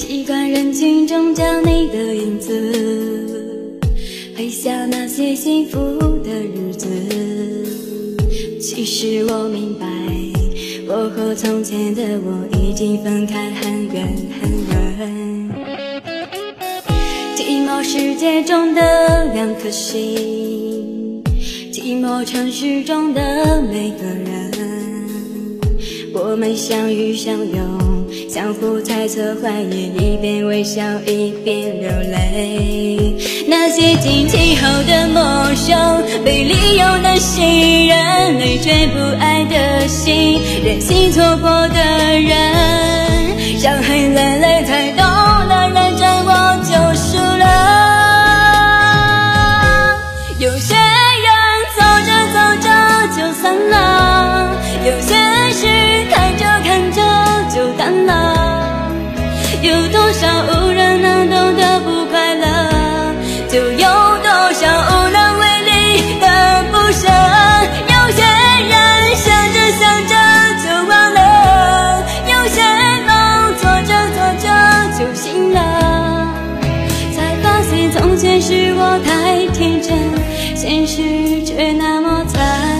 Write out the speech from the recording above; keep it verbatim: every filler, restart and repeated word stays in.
习惯人群中找你的影子，回想那些幸福的日子。其实我明白，我和从前的我已经分开很远很远。寂寞世界中的两颗心，寂寞城市中的每个人，我们相遇相拥，相互猜测怀疑，一边微笑一边流泪。那些惊奇后的陌生，被利用的信任，累却不爱的心，任性错过的人，伤痕累累才懂了，认真我就输了。有些人走着走着就散了，有些事看着看着就淡了，有多少无人能懂得不快乐，就有多少无能为力的不舍。有些人想着想着就忘了，有些梦做着做着就醒了，才发现从前是我太天真，现实却那么残忍。